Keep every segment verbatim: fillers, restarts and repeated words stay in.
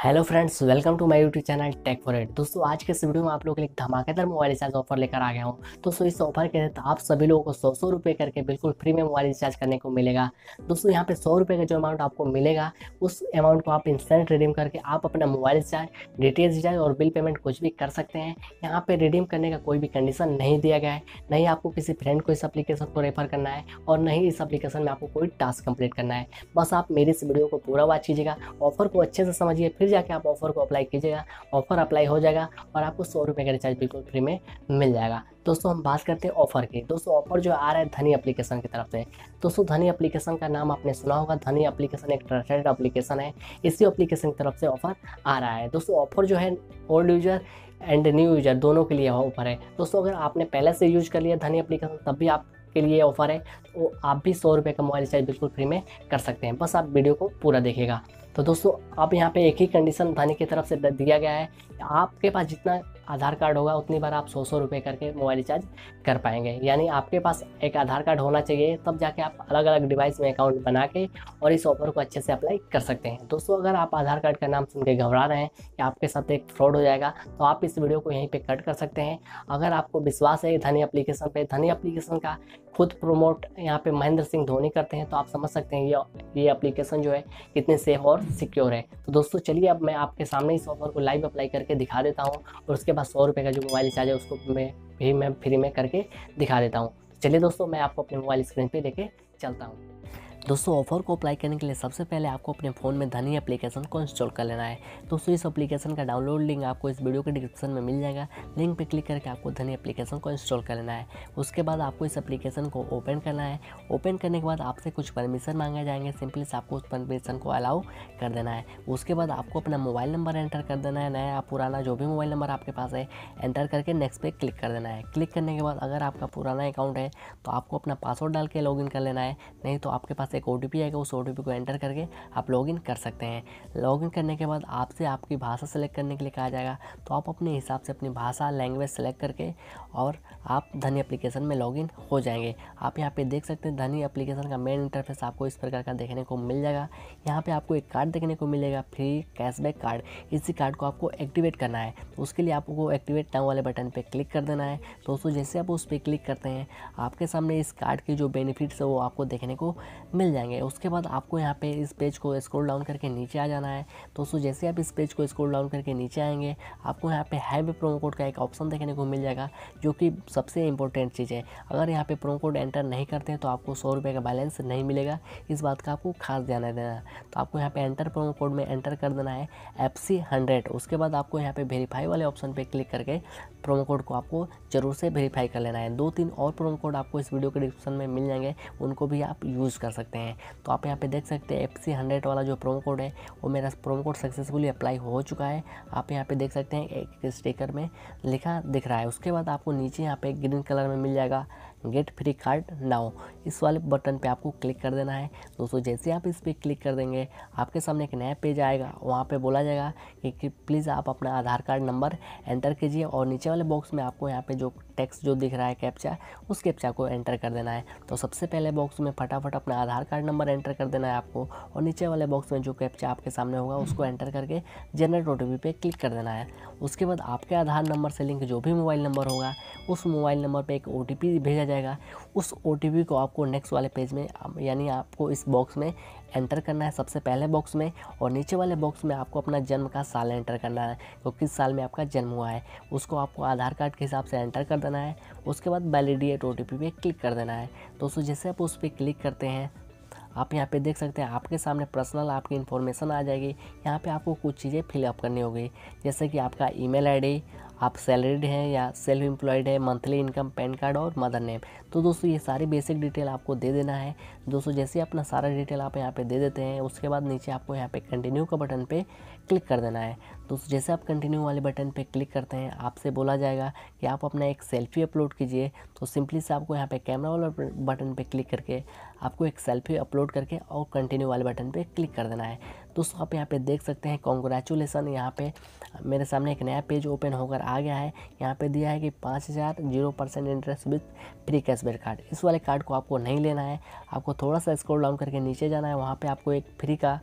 Hello friends, welcome to my YouTube channel tech for it. दोस्तों, आज के इस वीडियो में आप लोगों के लिए एक धमाकेदार मोबाइल रिचार्ज ऑफर लेकर आ गया हूं। दोस्तों, इस ऑफर के तहत आप सभी लोगों को सौ सौ रुपये करके बिल्कुल फ्री में मोबाइल रिचार्ज करने को मिलेगा। दोस्तों, यहां पे सौ रुपये का जो अमाउंट आपको मिलेगा, उस अमाउंट को आप इंस्टेंट रिडीम करके आप अपना मोबाइल रिचार्ज, डीटीएच रिचार्ज और बिल पेमेंट कुछ भी कर सकते हैं। यहाँ पे रिडीम करने का कोई भी कंडीशन नहीं दिया गया है, नहीं आपको किसी फ्रेंड को इस एप्लीकेशन को रेफर करना है और नहीं इस एप्लीकेशन में आपको कोई टास्क कंप्लीट करना है। बस आप मेरी इस वीडियो को पूरा वॉच कीजिएगा, ऑफर को अच्छे से समझिए, फिर जाके आप ऑफर को अप्लाई कीजिएगा। ऑफर अप्लाई हो जाएगा और आपको सौ रुपये का रिचार्ज बिल्कुल फ्री में मिल जाएगा। दोस्तों, हम बात करते हैं ऑफर की। दोस्तों, ऑफर जो आ रहा है धनी एप्लीकेशन की तरफ से। दोस्तों, धनी एप्लीकेशन का नाम आपने सुना होगा। धनी एप्लीकेशन एक ट्रस्टेड एप्लीकेशन है, इसी एप्लीकेशन की तरफ से ऑफर आ रहा है। दोस्तों, ऑफर जो है old user and new user दोनों के लिए ऑफर है। दोस्तों, अगर आपने पहले से यूज कर लिया धनी एप्लीकेशन तब भी आप के लिए ऑफर है, तो आप भी सौ रुपये का मोबाइल रिचार्ज बिल्कुल फ्री में कर सकते हैं। बस आप वीडियो को पूरा देखिएगा। तो दोस्तों, आप यहाँ पे एक ही कंडीशन धनी की तरफ से दिया गया है, आपके पास जितना आधार कार्ड होगा उतनी बार आप सौ सौ रुपये करके मोबाइल रिचार्ज कर पाएंगे। यानी आपके पास एक आधार कार्ड होना चाहिए, तब जाके आप अलग अलग डिवाइस में अकाउंट बना के और इस ऑफर को अच्छे से अप्लाई कर सकते हैं। दोस्तों, अगर आप आधार कार्ड का नाम सुन के घबरा रहे हैं कि आपके साथ एक फ्रॉड हो जाएगा, तो आप इस वीडियो को यहीं पे कट कर सकते हैं। अगर आपको विश्वास है धनी एप्लीकेशन पे, धनी एप्लीकेशन का खुद प्रमोट यहाँ पे महेंद्र सिंह धोनी करते हैं, तो आप समझ सकते हैं ये ये एप्लीकेशन जो है कितने सेफ और सिक्योर है। तो दोस्तों, चलिए अब मैं आपके सामने इस ऑफर को लाइव अप्लाई करके दिखा देता हूँ और उसके बाद सौ रुपये का जो मोबाइल रिचार्ज है उसको मैं भी मैं फ्री में करके दिखा देता हूँ। चलिए दोस्तों, मैं आपको अपने मोबाइल स्क्रीन पे लेके चलता हूँ। दोस्तों, ऑफर को अप्लाई करने के लिए सबसे पहले आपको अपने फ़ोन में धनी एप्लीकेशन को इंस्टॉल कर लेना है। दोस्तों, इस एप्लीकेशन का डाउनलोड लिंक आपको इस वीडियो के डिस्क्रिप्शन में मिल जाएगा। लिंक पे क्लिक करके आपको धनी एप्लीकेशन को इंस्टॉल कर लेना है। उसके बाद आपको इस एप्लीकेशन को ओपन करना है। ओपन करने के बाद आपसे कुछ परमिशन मांगे जाएंगे, सिंपली से आपको उस परमिशन को अलाउ कर देना है। उसके बाद आपको अपना मोबाइल नंबर एंटर कर देना है, नया पुराना जो भी मोबाइल नंबर आपके पास है एंटर करके नेक्स्ट पे क्लिक कर देना है। क्लिक करने के बाद अगर आपका पुराना अकाउंट है तो आपको अपना पासवर्ड डाल के लॉगिन कर लेना है, नहीं तो आपके पास एक ओ टी पी आएगा, उस ओ टी पी को एंटर करके आप लॉगिन कर सकते हैं। लॉगिन करने के बाद आपसे आपकी भाषा सेलेक्ट करने के लिए कहा जाएगा, तो आप अपने हिसाब से अपनी भाषा लैंग्वेज सेलेक्ट करके और आप धनी एप्लीकेशन में लॉगिन हो जाएंगे। आप यहाँ पे देख सकते हैं धनी एप्लीकेशन का मेन इंटरफेस आपको इस प्रकार का देखने को मिल जाएगा। यहाँ पे आपको एक कार्ड देखने को मिलेगा, फ्री कैशबैक कार्ड। इसी कार्ड को आपको एक्टिवेट करना है, तो उसके लिए आपको एक्टिवेट नाउ वाले बटन पर क्लिक कर देना है। दोस्तों, जैसे आप उस पर क्लिक करते हैं आपके सामने इस कार्ड के जो बेनिफिट्स है वो आपको देखने को मिल जाएंगे। उसके बाद आपको यहाँ पे इस पेज को स्क्रॉल डाउन करके नीचे आ जाना है। दोस्तों, जैसे आप इस पेज को स्क्रॉल डाउन करके नीचे आएंगे आपको यहाँ पे हैव प्रोमो कोड का एक ऑप्शन देखने को मिल जाएगा, जो कि सबसे इंपॉर्टेंट चीज़ है। अगर यहाँ पे प्रोमो कोड एंटर नहीं करते हैं तो आपको सौ रुपये का बैलेंस नहीं मिलेगा, इस बात का आपको खास ध्यान देना है। तो आपको यहाँ पे एंटर प्रोमो कोड में एंटर कर देना है एफ सी हंड्रेड। उसके बाद आपको यहाँ पे वेरीफाई वाले ऑप्शन पे क्लिक करके प्रोमो कोड को आपको जरूर से वेरीफाई कर लेना है। दो तीन और प्रोमो कोड आपको इस वीडियो के डिस्क्रिप्शन में मिल जाएंगे, उनको भी आप यूज़ कर सकते हैं। तो आप यहाँ पे देख सकते हैं एफ सी हंड्रेड वाला जो प्रोमो कोड है वो मेरा प्रोमो कोड सक्सेसफुली अप्लाई हो चुका है। आप यहाँ पे देख सकते हैं एक स्टिकर में लिखा दिख रहा है। उसके बाद आपको नीचे यहाँ पे ग्रीन कलर में मिल जाएगा गेट फ्री कार्ड नाउ, इस वाले बटन पे आपको क्लिक कर देना है। दोस्तों, जैसे आप इस पर क्लिक कर देंगे आपके सामने एक नया पेज आएगा। वहाँ पे बोला जाएगा कि, कि प्लीज़ आप अपना आधार कार्ड नंबर एंटर कीजिए और नीचे वाले बॉक्स में आपको यहाँ पे जो टेक्स्ट जो दिख रहा है कैप्चा, उस कैप्चा को एंटर कर देना है। तो सबसे पहले बॉक्स में फटाफट अपना आधार कार्ड नंबर एंटर कर देना है आपको, और नीचे वाले बॉक्स में जो कैप्चा आपके सामने होगा उसको एंटर करके जनरेट ओ टी पी पे क्लिक कर देना है। उसके बाद आपके आधार नंबर से लिंक जो भी मोबाइल नंबर होगा उस मोबाइल नंबर पे एक ओ टी पी भेजा जाएगा। उस ओ टी पी को आपको नेक्स्ट वाले पेज में यानी आपको इस बॉक्स में एंटर करना है, सबसे पहले बॉक्स में, और नीचे वाले बॉक्स में आपको अपना जन्म का साल एंटर करना है, तो किस साल में आपका जन्म हुआ है उसको आपको आधार कार्ड के हिसाब से एंटर कर देना है। उसके बाद वैलिडेट ओ टी पी पे क्लिक कर देना है। दोस्तों, जैसे आप उस पर क्लिक करते हैं आप यहाँ पे देख सकते हैं आपके सामने पर्सनल आपकी इन्फॉर्मेशन आ जाएगी। यहाँ पे आपको कुछ चीज़ें फिलअप करनी होगी, जैसे कि आपका ईमेल आईडी, आप सैलरीड हैं या सेल्फ एम्प्लॉयड है, मंथली इनकम, पैन कार्ड और मदर नेम। तो दोस्तों, ये सारी बेसिक डिटेल आपको दे देना है। दोस्तों, जैसे अपना सारा डिटेल आप यहाँ पे दे देते हैं उसके बाद नीचे आपको यहाँ पे कंटिन्यू का बटन पे क्लिक कर देना है। दोस्तों, जैसे आप कंटिन्यू वाले बटन पे क्लिक करते हैं आपसे बोला जाएगा कि आप अपना एक सेल्फी अपलोड कीजिए। तो सिंपली से आपको यहाँ पे कैमरा वाला बटन पे क्लिक करके आपको एक सेल्फी अपलोड करके और कंटिन्यू वाले बटन पे क्लिक कर देना है। दोस्तों, आप यहाँ पे देख सकते हैं कॉन्ग्रेचुलेसन, यहाँ पे मेरे सामने एक नया पेज ओपन होकर आ गया है। यहाँ पे दिया है कि पाँच हज़ार zero percent interest with free cashback card. इस वाले कार्ड को आपको नहीं लेना है, आपको थोड़ा सा स्क्रॉल डाउन करके नीचे जाना है। वहाँ पे आपको एक फ्री का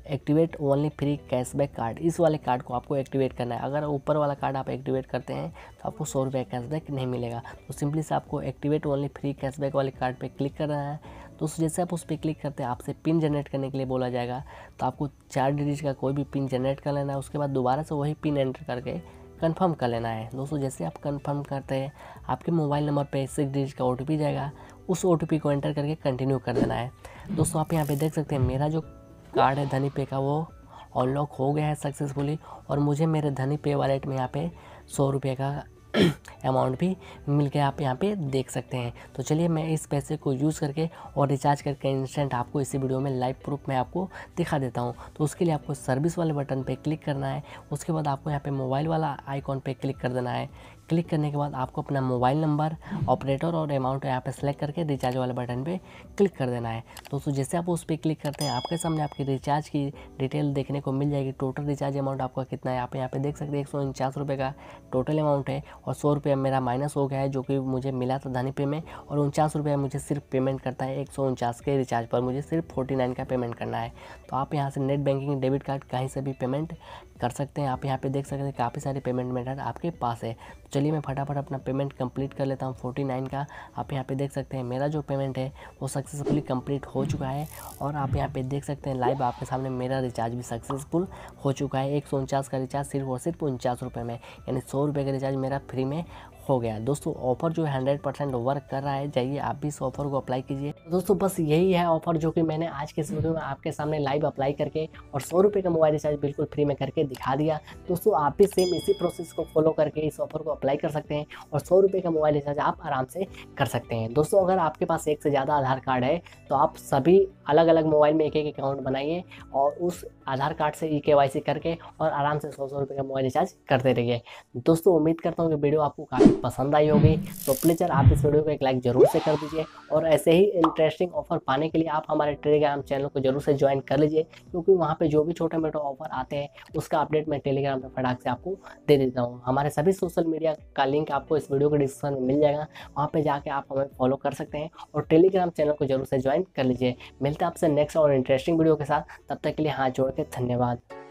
activate only free cashback card, इस वाले कार्ड को आपको एक्टिवेट करना है। अगर ऊपर वाला कार्ड आप एक्टिवेट करते हैं तो आपको सौ रुपये कैशबैक नहीं मिलेगा। तो सिंपली से आपको एक्टिवेट ओनली फ्री कैशबैक वाले कार्ड पे क्लिक करना है। तो जैसे आप उस पर क्लिक करते हैं आपसे पिन जनरेट करने के लिए बोला जाएगा, तो आपको चार डिजिट का कोई भी पिन जनरेट कर लेना है। उसके बाद दोबारा से वही पिन एंटर करके कंफर्म कर लेना है। दोस्तों जैसे आप कंफर्म करते हैं आपके मोबाइल नंबर पे सिक्स डिजिट का ओटीपी जाएगा, उस ओटीपी को एंटर करके कंटिन्यू कर देना है। दोस्तों आप यहाँ पे देख सकते हैं मेरा जो कार्ड है धनी पे का वो अनलॉक हो गया है सक्सेसफुली, और मुझे मेरे धनी पे वॉलेट में यहाँ पे सौ रुपये का अमाउंट भी मिल गया, आप यहाँ पे देख सकते हैं। तो चलिए मैं इस पैसे को यूज़ करके और रिचार्ज करके इंस्टेंट आपको इसी वीडियो में लाइव प्रूफ में आपको दिखा देता हूँ। तो उसके लिए आपको सर्विस वाले बटन पे क्लिक करना है। उसके बाद आपको यहाँ पे मोबाइल वाला आइकॉन पे क्लिक कर देना है। क्लिक करने के बाद आपको अपना मोबाइल नंबर, ऑपरेटर और अमाउंट यहाँ पे सेलेक्ट करके रिचार्ज वाले बटन पे क्लिक कर देना है। दोस्तों जैसे आप उस पर क्लिक करते हैं आपके सामने आपकी रिचार्ज की डिटेल देखने को मिल जाएगी। टोटल रिचार्ज अमाउंट आपका कितना है आप यहाँ पे देख सकते हैं, एक सौ उनचास रुपये का टोटल अमाउंट है, और सौ रुपये मेरा माइनस हो गया है जो कि मुझे मिला था धनी पे में, और उनचास रुपये मुझे सिर्फ पेमेंट करता है। एक सौ उनचास के रिचार्ज पर मुझे सिर्फ फोर्टी नाइन का पेमेंट करना है। तो आप यहाँ से नेट बैंकिंग, डेबिट कार्ड कहीं से भी पेमेंट कर सकते हैं। आप यहाँ पे देख सकते हैं काफ़ी सारे पेमेंट मेथड आपके पास है। तो चलिए मैं फटाफट अपना पेमेंट कंप्लीट कर लेता हूँ फोर्टी नाइन का। आप यहाँ पे देख सकते हैं मेरा जो पेमेंट है वो सक्सेसफुली कंप्लीट हो चुका है, और आप यहाँ पे देख सकते हैं लाइव आपके सामने मेरा रिचार्ज भी सक्सेसफुल हो चुका है। एक सौ उनचास का रिचार्ज सिर्फ और सिर्फ उनचास रुपये में, यानी सौ रुपये का रिचार्ज मेरा फ्री में हो गया। दोस्तों ऑफर जो है हंड्रेड परसेंट वर्क कर रहा है, जाइए आप भी इस ऑफर को अप्लाई कीजिए। दोस्तों बस यही है ऑफर जो कि मैंने आज के इस वीडियो में आपके सामने लाइव अप्लाई करके और सौ रुपये का मोबाइल रिचार्ज बिल्कुल फ्री में करके दिखा दिया। दोस्तों आप भी सेम इसी प्रोसेस को फॉलो करके इस ऑफर को अप्लाई कर सकते हैं और सौ रुपये का मोबाइल रिचार्ज आप आराम से कर सकते हैं। दोस्तों अगर आपके पास एक से ज़्यादा आधार कार्ड है तो आप सभी अलग अलग मोबाइल में एक एक अकाउंट बनाइए और उस आधार कार्ड से ई के वाई सी करके और आराम से सौ सौ रुपये का मोबाइल रिचार्ज करते रहिए। दोस्तों उम्मीद करता हूँ कि वीडियो आपको काफ़ी पसंद आई होगी, तो प्लीज़ यार आप इस वीडियो को एक लाइक जरूर से कर दीजिए, और ऐसे ही इंटरेस्टिंग ऑफर पाने के लिए आप हमारे टेलीग्राम चैनल को जरूर से ज्वाइन कर लीजिए, क्योंकि वहाँ पे जो भी छोटे मोटे ऑफर आते हैं उसका अपडेट मैं टेलीग्राम पर फटाक से आपको दे देता हूँ। हमारे सभी सोशल मीडिया का लिंक आपको इस वीडियो के डिस्क्रिप्शन में मिल जाएगा, वहाँ पर जाके आप हमें फॉलो कर सकते हैं और टेलीग्राम चैनल को जरूर से ज्वाइन कर लीजिए। मिलते हैं आपसे नेक्स्ट और इंटरेस्टिंग वीडियो के साथ, तब तक के लिए हाथ जोड़ के धन्यवाद।